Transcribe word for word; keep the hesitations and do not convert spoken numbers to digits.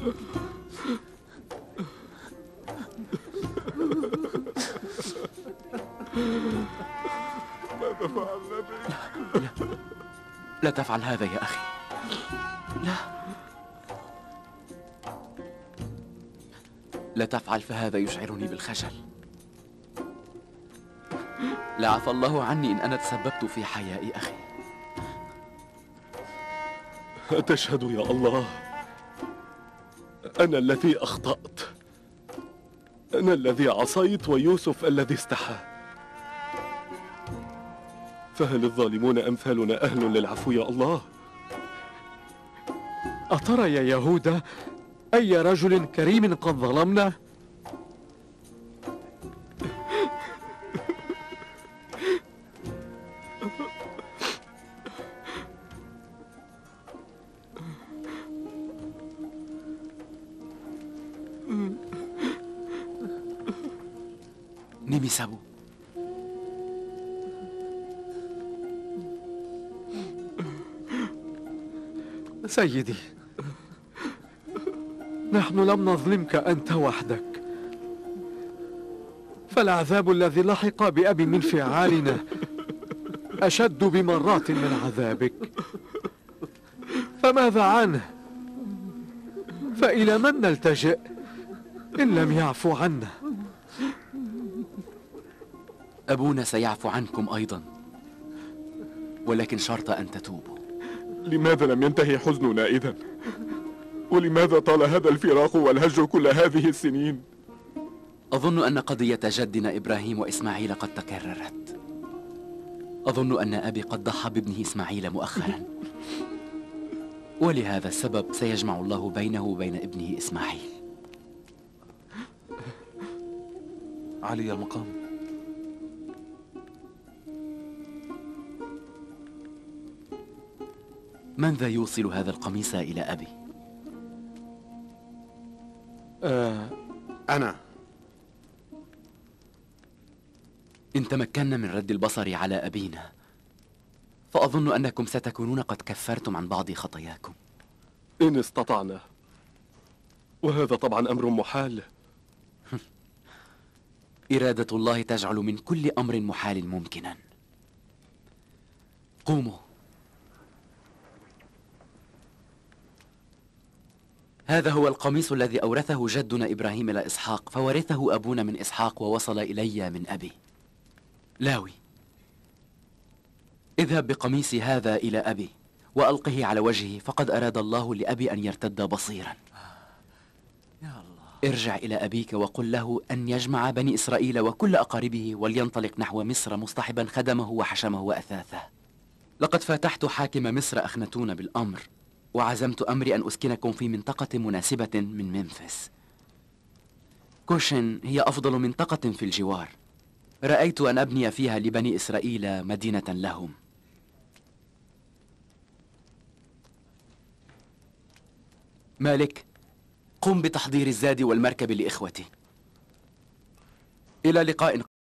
ماذا فعلنا بك؟ لا, لا تفعل هذا يا أخي. لا لا تفعل، فهذا يشعرني بالخجل. لا عفى الله عني إن أنا تسببت في حياء أخي. أتشهد يا الله أنا الذي أخطأت، أنا الذي عصيت ويوسف الذي استحى. فهل الظالمون أمثالنا أهل للعفو يا الله؟ أترى يا يهوذا أي رجل كريم قد ظلمنا؟ نيميسابو، سيدي، نحن لم نظلمك أنت وحدك، فالعذاب الذي لحق بأبي من فعالنا أشد بمرات من عذابك. فماذا عنه؟ فإلى من نلتجئ إن لم يعفو عنا؟ أبونا سيعفو عنكم أيضا، ولكن شرط أن تتوبوا. لماذا لم ينتهي حزننا إذن؟ ولماذا طال هذا الفراق والهجر كل هذه السنين؟ أظن أن قضية جدنا إبراهيم وإسماعيل قد تكررت. أظن أن أبي قد ضحى بابنه إسماعيل مؤخرا، ولهذا السبب سيجمع الله بينه وبين ابنه إسماعيل. علي المقام. من ذا يوصل هذا القميص إلى أبي؟ آه أنا. إن تمكنا من رد البصر على أبينا فأظن أنكم ستكونون قد كفرتم عن بعض خطاياكم. إن استطعنا، وهذا طبعا أمر محال. إرادة الله تجعل من كل أمر محال ممكنا. قوموا. هذا هو القميص الذي أورثه جدنا إبراهيم إلى إسحاق، فورثه أبونا من إسحاق ووصل إلي من أبي. لاوي، اذهب بقميصي هذا إلى أبي وألقه على وجهه، فقد أراد الله لأبي أن يرتد بصيرا. يا الله. ارجع إلى أبيك وقل له أن يجمع بني إسرائيل وكل أقاربه ولينطلق نحو مصر مصطحبا خدمه وحشمه وأثاثه. لقد فاتحت حاكم مصر أخنتون بالأمر، وعزمت أمري أن أسكنكم في منطقة مناسبة من ممفيس. كوشن هي أفضل منطقة في الجوار. رأيت أن أبني فيها لبني إسرائيل مدينة لهم. مالك، قم بتحضير الزاد والمركب لإخوتي. إلى لقاء